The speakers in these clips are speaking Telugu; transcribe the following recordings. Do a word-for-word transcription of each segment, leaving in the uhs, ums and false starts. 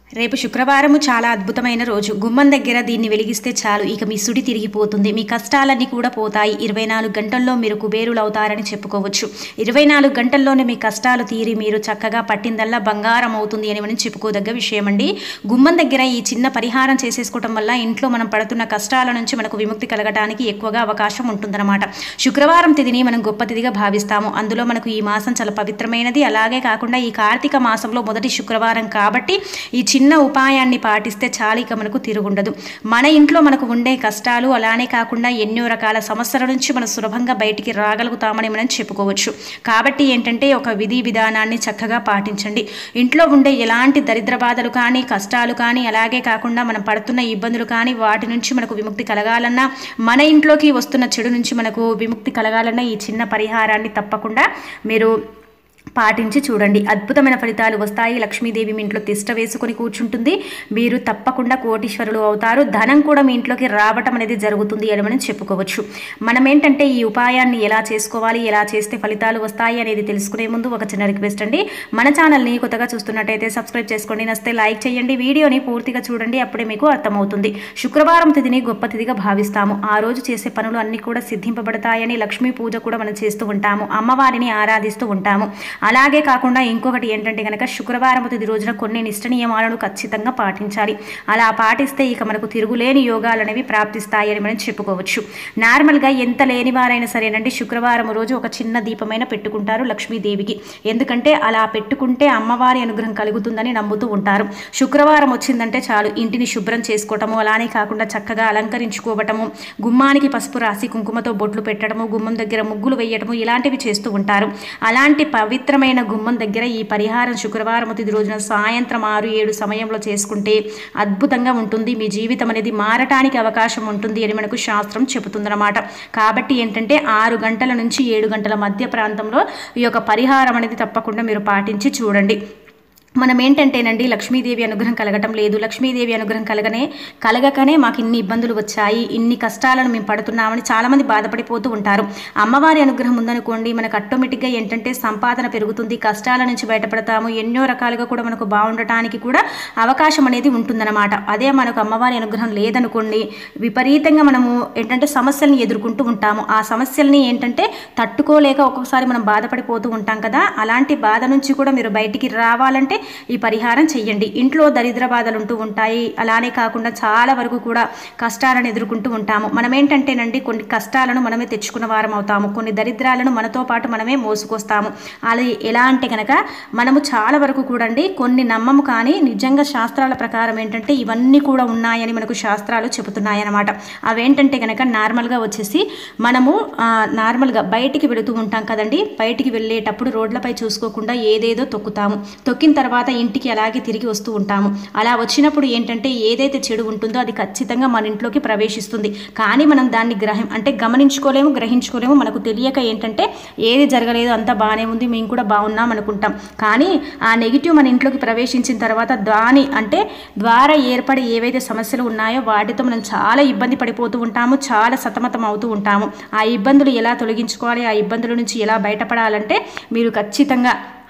రేపు శుక్రవారము చాలా అద్భుతమైన రోజు. గుమ్మం దగ్గర దీన్ని వెలిగిస్తే చాలు, ఇక మీ సుడి తిరిగిపోతుంది, మీ కష్టాలన్నీ కూడా పోతాయి. ఇరవై నాలుగు గంటల్లో మీరు కుబేరులు అవుతారని చెప్పుకోవచ్చు. ఇరవై నాలుగు గంటల్లోనే మీ కష్టాలు తీరి మీరు చక్కగా పట్టిందల్లా బంగారం అవుతుంది అని మనం చెప్పుకోదగ్గ విషయం అండి. గుమ్మం దగ్గర ఈ చిన్న పరిహారం చేసేసుకోవటం వల్ల ఇంట్లో మనం పడుతున్న కష్టాల నుంచి మనకు విముక్తి కలగడానికి ఎక్కువగా అవకాశం ఉంటుందన్నమాట. శుక్రవారం తిథిని మనం గొప్ప తిథిగా భావిస్తాము. అందులో మనకు ఈ మాసం చాలా పవిత్రమైనది. అలాగే కాకుండా ఈ కార్తీక మాసంలో మొదటి శుక్రవారం కాబట్టి ఈ చిన్న ఉపాయాన్ని పాటిస్తే చాలు, ఇక మనకు తిరుగుండదు. మన ఇంట్లో మనకు ఉండే కష్టాలు అలానే కాకుండా ఎన్నో రకాల సమస్యల నుంచి మనం సులభంగా బయటికి రాగలుగుతామని మనం చెప్పుకోవచ్చు. కాబట్టి ఏంటంటే ఒక విధి విధానాన్ని చక్కగా పాటించండి. ఇంట్లో ఉండే ఎలాంటి దరిద్ర బాధలు కానీ కష్టాలు కానీ అలాగే కాకుండా మనం పడుతున్న ఇబ్బందులు కానీ వాటి నుంచి మనకు విముక్తి కలగాలన్నా, మన ఇంట్లోకి వస్తున్న చెడు నుంచి మనకు విముక్తి కలగాలన్నా ఈ చిన్న పరిహారాన్ని తప్పకుండా మీరు పాటించి చూడండి. అద్భుతమైన ఫలితాలు వస్తాయి. లక్ష్మీదేవి మీ ఇంట్లో తిష్ట వేసుకొని కూర్చుంటుంది. మీరు తప్పకుండా కోటీశ్వరులు అవుతారు. ధనం కూడా మీ ఇంట్లోకి రావటం అనేది జరుగుతుంది అని మనం చెప్పుకోవచ్చు. మనం ఏంటంటే ఈ ఉపాయాన్ని ఎలా చేసుకోవాలి, ఎలా చేస్తే ఫలితాలు వస్తాయి అనేది తెలుసుకునే ముందు ఒక చిన్న రిక్వెస్ట్ అండి. మన ఛానల్ని కొత్తగా చూస్తున్నట్టయితే సబ్స్క్రైబ్ చేసుకోండి, నచ్చితే లైక్ చేయండి, వీడియోని పూర్తిగా చూడండి, అప్పుడే మీకు అర్థమవుతుంది. శుక్రవారం తిథిని గొప్ప తిథిగా భావిస్తాము. ఆ రోజు చేసే పనులు అన్ని కూడా సిద్ధింపబడతాయని లక్ష్మీ పూజ కూడా మనం చేస్తూ ఉంటాము. అమ్మవారిని ఆరాధిస్తూ ఉంటాము. అలాగే కాకుండా ఇంకొకటి ఏంటంటే కనుక శుక్రవారం తిథి రోజున కొన్ని నిష్ట నియమాలను ఖచ్చితంగా పాటించాలి. అలా పాటిస్తే ఇక మనకు తిరుగులేని యోగాలు అనేవి ప్రాప్తిస్తాయి అని మనం చెప్పుకోవచ్చు. నార్మల్గా ఎంత లేని వారైనా సరేనండి శుక్రవారం రోజు ఒక చిన్న దీపమైన పెట్టుకుంటారు లక్ష్మీదేవికి. ఎందుకంటే అలా పెట్టుకుంటే అమ్మవారి అనుగ్రహం కలుగుతుందని నమ్ముతూ ఉంటారు. శుక్రవారం వచ్చిందంటే చాలు ఇంటిని శుభ్రం చేసుకోవటము, అలానే కాకుండా చక్కగా అలంకరించుకోవటము, గుమ్మానికి పసుపు రాసి కుంకుమతో బొట్లు పెట్టడము, గుమ్మం దగ్గర ముగ్గులు వేయటము ఇలాంటివి చేస్తూ ఉంటారు. అలాంటి పవిత్ర పవిత్రమైన గుమ్మం దగ్గర ఈ పరిహారం శుక్రవారం తిథి రోజున సాయంత్రం ఆరు ఏడు సమయంలో చేసుకుంటే అద్భుతంగా ఉంటుంది. మీ జీవితం అనేది మారటానికి అవకాశం ఉంటుంది అని మనకు శాస్త్రం చెబుతుందన్నమాట. కాబట్టి ఏంటంటే ఆరు గంటల నుంచి ఏడు గంటల మధ్య ప్రాంతంలో ఈ యొక్క పరిహారం అనేది తప్పకుండా మీరు పాటించి చూడండి. మనం ఏంటంటేనండి లక్ష్మీదేవి అనుగ్రహం కలగటం లేదు, లక్ష్మీదేవి అనుగ్రహం కలగనే కలగకనే మాకు ఇన్ని ఇబ్బందులు వచ్చాయి, ఇన్ని కష్టాలను మేము పడుతున్నామని చాలామంది బాధపడిపోతూ ఉంటారు. అమ్మవారి అనుగ్రహం ఉందనుకోండి మనకు ఆటోమేటిక్గా ఏంటంటే సంపాదన పెరుగుతుంది, కష్టాల నుంచి బయటపడతాము, ఎన్నో రకాలుగా కూడా మనకు బాగుండటానికి కూడా అవకాశం అనేది ఉంటుందన్నమాట. అదే మనకు అమ్మవారి అనుగ్రహం లేదనుకోండి విపరీతంగా మనము ఏంటంటే సమస్యల్ని ఎదుర్కొంటూ ఉంటాము. ఆ సమస్యల్ని ఏంటంటే తట్టుకోలేక ఒక్కొక్కసారి మనం బాధపడిపోతూ ఉంటాం కదా. అలాంటి బాధ నుంచి కూడా మీరు బయటికి రావాలంటే ఈ పరిహారం చెయ్యండి. ఇంట్లో దరిద్ర బాధలు ఉంటూ ఉంటాయి, అలానే కాకుండా చాలా వరకు కూడా కష్టాలను ఎదుర్కొంటూ ఉంటాము. మనం ఏంటంటేనండి కొన్ని కష్టాలను మనమే తెచ్చుకున్న వారం అవుతాము, కొన్ని దరిద్రాలను మనతో పాటు మనమే మోసుకొస్తాము. అలా ఎలా అంటే కనుక మనము చాలా వరకు కూడా అండి కొన్ని నమ్మము, కానీ నిజంగా శాస్త్రాల ప్రకారం ఏంటంటే ఇవన్నీ కూడా ఉన్నాయని మనకు శాస్త్రాలు చెబుతున్నాయి అన్నమాట. అవేంటంటే కనుక నార్మల్గా వచ్చేసి మనము నార్మల్గా బయటికి వెళుతూ ఉంటాం కదండి, బయటికి వెళ్ళేటప్పుడు రోడ్లపై చూసుకోకుండా ఏదేదో తొక్కుతాము, తొక్కిన తర్వాత ఇంటికి అలాగే తిరిగి వస్తూ ఉంటాము. అలా వచ్చినప్పుడు ఏంటంటే ఏదైతే చెడు ఉంటుందో అది ఖచ్చితంగా మన ఇంట్లోకి ప్రవేశిస్తుంది. కానీ మనం దాన్ని గ్రహం అంటే గమనించుకోలేము, గ్రహించుకోలేము. మనకు తెలియక ఏంటంటే ఏది జరగలేదు అంతా బాగానే ఉంది, మేము కూడా బాగున్నాం అనుకుంటాం. కానీ ఆ నెగిటివ్ మన ఇంట్లోకి ప్రవేశించిన తర్వాత దాని అంటే ద్వారా ఏర్పడే ఏవైతే సమస్యలు ఉన్నాయో వాటితో మనం చాలా ఇబ్బంది పడిపోతూ ఉంటాము, చాలా సతమతం అవుతూ ఉంటాము. ఆ ఇబ్బందులు ఎలా తొలగించుకోవాలి, ఆ ఇబ్బందుల నుంచి ఎలా బయటపడాలంటే మీరు ఖచ్చితంగా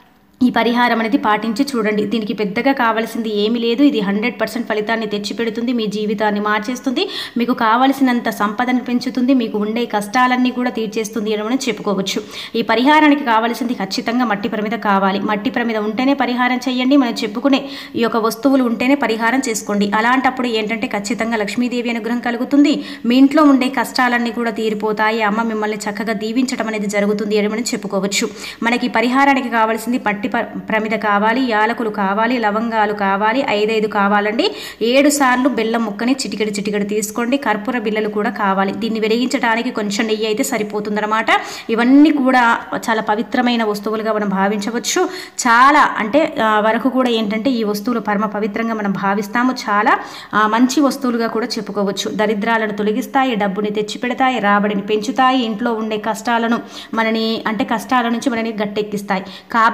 ఈ పరిహారం అనేది పాటించి చూడండి. దీనికి పెద్దగా కావాల్సింది ఏమీ లేదు. ఇది హండ్రెడ్ పర్సెంట్ ఫలితాన్ని తెచ్చిపెడుతుంది, మీ జీవితాన్ని మార్చేస్తుంది, మీకు కావలసినంత సంపదను పెంచుతుంది, మీకు ఉండే కష్టాలన్నీ కూడా తీర్చేస్తుంది అని మనం చెప్పుకోవచ్చు. ఈ పరిహారానికి కావాల్సింది ఖచ్చితంగా మట్టి ప్రమిద కావాలి. మట్టి ప్రమిద ఉంటేనే పరిహారం చేయండి. మనం చెప్పుకునే ఈ యొక్క వస్తువులు ఉంటేనే పరిహారం చేసుకోండి. అలాంటప్పుడు ఏంటంటే ఖచ్చితంగా లక్ష్మీదేవి అనుగ్రహం కలుగుతుంది, మీ ఇంట్లో ఉండే కష్టాలన్నీ కూడా తీరిపోతాయి, అమ్మ మిమ్మల్ని చక్కగా దీవించడం అనేది జరుగుతుంది అని మనం చెప్పుకోవచ్చు. మనకి పరిహారానికి కావాల్సింది పట్టి ప్రమిద కావాలి, యాలకులు కావాలి, లవంగాలు కావాలి, ఐదైదు కావాలండి. ఏడు సార్లు బెల్లం ముక్కని చిటికెడు చిటికెడు తీసుకోండి. కర్పూర బిళ్ళలు కూడా కావాలి. దీన్ని వెలిగించడానికి కొంచెం నెయ్యి అయితే సరిపోతుందన్నమాట. ఇవన్నీ కూడా చాలా పవిత్రమైన వస్తువులుగా మనం భావించవచ్చు. చాలా అంటే వరకు కూడా ఏంటంటే ఈ వస్తువులు పరమ పవిత్రంగా మనం భావిస్తాము. చాలా మంచి వస్తువులుగా కూడా చెప్పుకోవచ్చు. దరిద్రాలను తొలగిస్తాయి, డబ్బుని తెచ్చిపెడతాయి, రాబడిని పెంచుతాయి, ఇంట్లో ఉండే కష్టాలను మనని అంటే కష్టాల నుంచి మనని గట్టెక్కిస్తాయి. కాబట్టి ఏంటంటే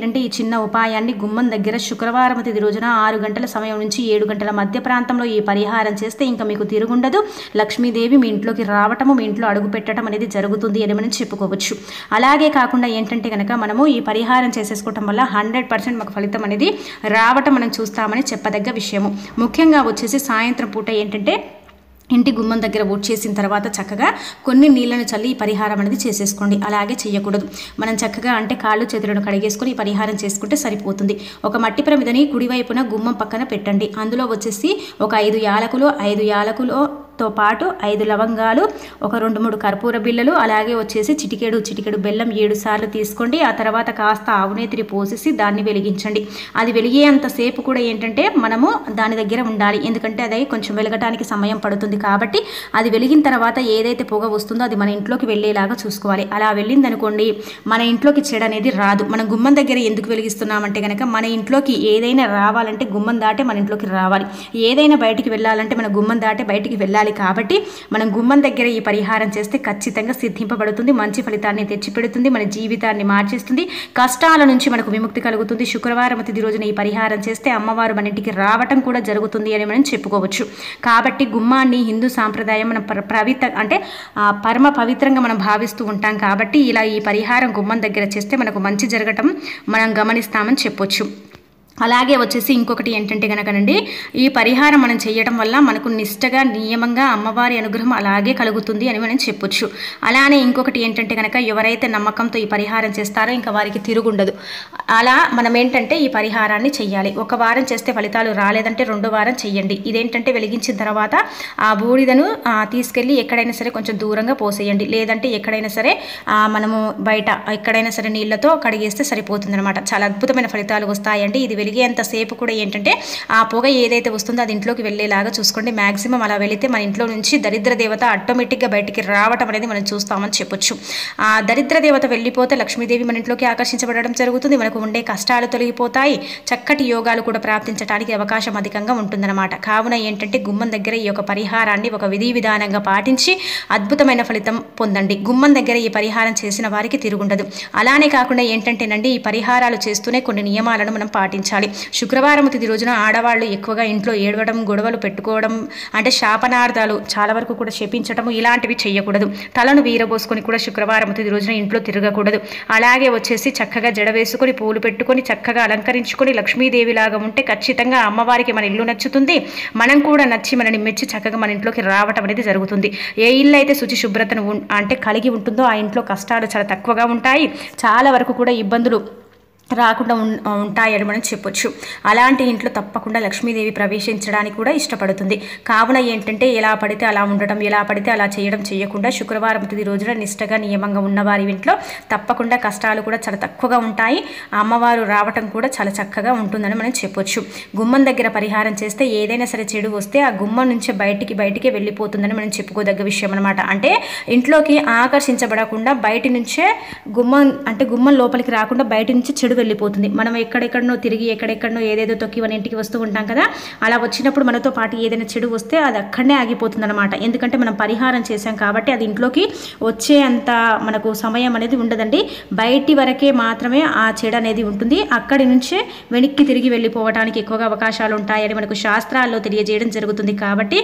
ఏంటంటే ఈ చిన్న ఉపాయాన్ని గుమ్మం దగ్గర శుక్రవారం తిది రోజున ఆరు గంటల సమయం నుంచి ఏడు గంటల మధ్య ప్రాంతంలో ఈ పరిహారం చేస్తే ఇంకా మీకు తిరుగుండదు. లక్ష్మీదేవి మీ ఇంట్లోకి రావటము, మీ ఇంట్లో అడుగు పెట్టడం అనేది జరుగుతుంది అని మనం చెప్పుకోవచ్చు. అలాగే కాకుండా ఏంటంటే కనుక మనము ఈ పరిహారం చేసేసుకోవటం వల్ల హండ్రెడ్ పర్సెంట్ మాకు ఫలితం అనేది రావటం మనం చూస్తామని చెప్పదగ్గ విషయము. ముఖ్యంగా వచ్చేసి సాయంత్రం పూట ఏంటంటే ఇంటి గుమ్మం దగ్గర ఓట్ చేసిన తర్వాత చక్కగా కొన్ని నీళ్ళను చల్లి ఈ పరిహారం అనేది చేసేసుకోండి. అలాగే చేయకూడదు. మనం చక్కగా అంటే కాళ్ళు చేతులను కడిగేసుకొని ఈ పరిహారం చేసుకుంటే సరిపోతుంది. ఒక మట్టి ప్రమిదని కుడివైపున గుమ్మం పక్కన పెట్టండి. అందులో వచ్చేసి ఒక ఐదు యాలకులు ఐదు యాలకులు తో పాటు ఐదు లవంగాలు, ఒక రెండు మూడు కర్పూర బిళ్ళలు, అలాగే వచ్చేసి చిటికెడు చిటికెడు బెల్లం ఏడు సార్లు తీసుకోండి. ఆ తర్వాత కాస్త ఆవునేతిరి పోసేసి దాన్ని వెలిగించండి. అది వెలిగేంతసేపు కూడా ఏంటంటే మనము దాని దగ్గర ఉండాలి. ఎందుకంటే అది కొంచెం వెలగటానికి సమయం పడుతుంది కాబట్టి అది వెలిగిన తర్వాత ఏదైతే పొగ వస్తుందో అది మన ఇంట్లోకి వెళ్ళేలాగా చూసుకోవాలి. అలా వెళ్ళిందనుకోండి మన ఇంట్లోకి చెడు అనేది రాదు. మనం గుమ్మం దగ్గర ఎందుకు వెలిగిస్తున్నామంటే కనుక మన ఇంట్లోకి ఏదైనా రావాలంటే గుమ్మం దాటే మన ఇంట్లోకి రావాలి. ఏదైనా బయటికి వెళ్ళాలంటే మన గుమ్మం దాటే బయటికి వెళ్ళాలి. కాబట్టి మనం గుమ్మం దగ్గర ఈ పరిహారం చేస్తే ఖచ్చితంగా సిద్ధింపబడుతుంది. మంచి ఫలితాన్ని తెచ్చిపెడుతుంది. మన జీవితాన్ని మార్చేస్తుంది. కష్టాల నుంచి మనకు విముక్తి కలుగుతుంది. శుక్రవారం తిది రోజున ఈ పరిహారం చేస్తే అమ్మవారు మన ఇంటికి రావటం కూడా జరుగుతుంది అని మనం చెప్పుకోవచ్చు. కాబట్టి గుమ్మాన్ని హిందూ సాంప్రదాయం మనం పవిత్ర అంటే పరమ పవిత్రంగా మనం భావిస్తూ ఉంటాం. కాబట్టి ఇలా ఈ పరిహారం గుమ్మం దగ్గర చేస్తే మనకు మంచి జరగటం మనం గమనిస్తామని చెప్పొచ్చు. అలాగే వచ్చేసి ఇంకొకటి ఏంటంటే కనుకనండి ఈ పరిహారం మనం చేయడం వల్ల మనకు నిష్టగా నియమంగా అమ్మవారి అనుగ్రహం అలాగే కలుగుతుంది అని మనం చెప్పొచ్చు. అలానే ఇంకొకటి ఏంటంటే కనుక ఎవరైతే నమ్మకంతో ఈ పరిహారం చేస్తారో ఇంకా వారికి తిరుగుండదు. అలా మనం ఏంటంటే ఈ పరిహారాన్ని చెయ్యాలి. ఒక వారం చేస్తే ఫలితాలు రాలేదంటే రెండో వారం చెయ్యండి. ఇదేంటంటే వెలిగించిన తర్వాత ఆ బూడిదను తీసుకెళ్ళి ఎక్కడైనా సరే కొంచెం దూరంగా పోసేయండి. లేదంటే ఎక్కడైనా సరే మనము బయట ఎక్కడైనా సరే నీళ్ళతో కడిగేస్తే సరిపోతుంది అనమాట. చాలా అద్భుతమైన ఫలితాలు వస్తాయండి. ఇది వెలిగేంతసేపు కూడా ఏంటంటే ఆ పొగ ఏదైతే వస్తుందో అది ఇంట్లోకి వెళ్ళేలాగా చూసుకోండి. మ్యాక్సిమం అలా వెళితే మన ఇంట్లో నుంచి దరిద్ర దేవత ఆటోమేటిక్గా బయటికి రావటం అనేది మనం చూస్తామని చెప్పొచ్చు. ఆ దరిద్ర దేవత వెళ్ళిపోతే లక్ష్మీదేవి మన ఇంట్లోకి ఆకర్షించబడడం జరుగుతుంది. మనకు ఉండే కష్టాలు తొలగిపోతాయి. చక్కటి యోగాలు కూడా ప్రాప్తించడానికి అవకాశం అధికంగా ఉంటుందన్నమాట. కావున ఏంటంటే గుమ్మం దగ్గర ఈ యొక్క పరిహారాన్ని ఒక విధి విధానంగా పాటించి అద్భుతమైన ఫలితం పొందండి. గుమ్మం దగ్గర ఈ పరిహారం చేసిన వారికి తిరుగుండదు. అలానే కాకుండా ఏంటంటేనండి ఈ పరిహారాలు చేస్తూనే కొన్ని నియమాలను మనం పాటించాలి. శుక్రవారం తిది రోజున ఆడవాళ్ళు ఎక్కువగా ఇంట్లో ఏడవడం, గొడవలు పెట్టుకోవడం, అంటే శాపనార్థాలు చాలా వరకు కూడా శపించటము ఇలాంటివి చేయకూడదు. తలను వీరబోసుకొని కూడా శుక్రవారం తిది రోజున ఇంట్లో తిరగకూడదు. అలాగే వచ్చేసి చక్కగా జడ వేసుకొని పూలు పెట్టుకొని చక్కగా అలంకరించుకొని లక్ష్మీదేవిలాగా ఉంటే ఖచ్చితంగా అమ్మవారికి మన ఇల్లు నచ్చుతుంది. మనం కూడా నచ్చి మనని మెచ్చి చక్కగా మన ఇంట్లోకి రావటం అనేది జరుగుతుంది. ఏ ఇల్లు అయితే శుచి శుభ్రతను అంటే కలిగి ఉంటుందో ఆ ఇంట్లో కష్టాలు చాలా తక్కువగా ఉంటాయి. చాలా వరకు కూడా ఇబ్బందులు రాకుండా ఉంటాయని మనం చెప్పొచ్చు. అలాంటి ఇంట్లో తప్పకుండా లక్ష్మీదేవి ప్రవేశించడానికి కూడా ఇష్టపడుతుంది. కావున ఏంటంటే ఎలా పడితే అలా ఉండటం, ఎలా పడితే అలా చేయడం చేయకుండా శుక్రవారం తిది రోజున నిష్టగా నియమంగా ఉన్నవారి ఇంట్లో తప్పకుండా కష్టాలు కూడా చాలా తక్కువగా ఉంటాయి. అమ్మవారు రావటం కూడా చాలా చక్కగా ఉంటుందని మనం చెప్పొచ్చు. గుమ్మం దగ్గర పరిహారం చేస్తే ఏదైనా సరే చెడు వస్తే ఆ గుమ్మం నుంచి బయటికి బయటికే వెళ్ళిపోతుందని మనం చెప్పుకోదగ్గ విషయం అనమాట. అంటే ఇంట్లోకి ఆకర్షించబడకుండా బయటి నుంచే గుమ్మం అంటే గుమ్మం లోపలికి రాకుండా బయట నుంచి చెడు వెళ్ళిపోతుంది. మనం ఎక్కడెక్కడనో తిరిగి ఎక్కడెక్కడనో ఏదేదో తొక్కి మన ఇంటికి వస్తూ ఉంటాం కదా, అలా వచ్చినప్పుడు మనతో పాటు ఏదైనా చెడు వస్తే అది అక్కడనే ఆగిపోతుంది అనమాట. ఎందుకంటే మనం పరిహారం చేశాం కాబట్టి అది ఇంట్లోకి వచ్చే అంత మనకు సమయం అనేది ఉండదండి. బయటి వరకే మాత్రమే ఆ చెడు అనేది ఉంటుంది. అక్కడి నుంచే వెనక్కి తిరిగి వెళ్ళిపోవడానికి ఎక్కువగా అవకాశాలు ఉంటాయని మనకు శాస్త్రాల్లో తెలియజేయడం జరుగుతుంది. కాబట్టి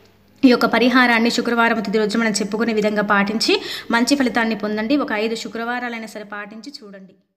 ఈ యొక్క పరిహారాన్ని శుక్రవారం తిది రోజు మనం చెప్పుకునే విధంగా పాటించి మంచి ఫలితాన్ని పొందండి. ఒక ఐదు శుక్రవారాలైనా సరే పాటించి చూడండి.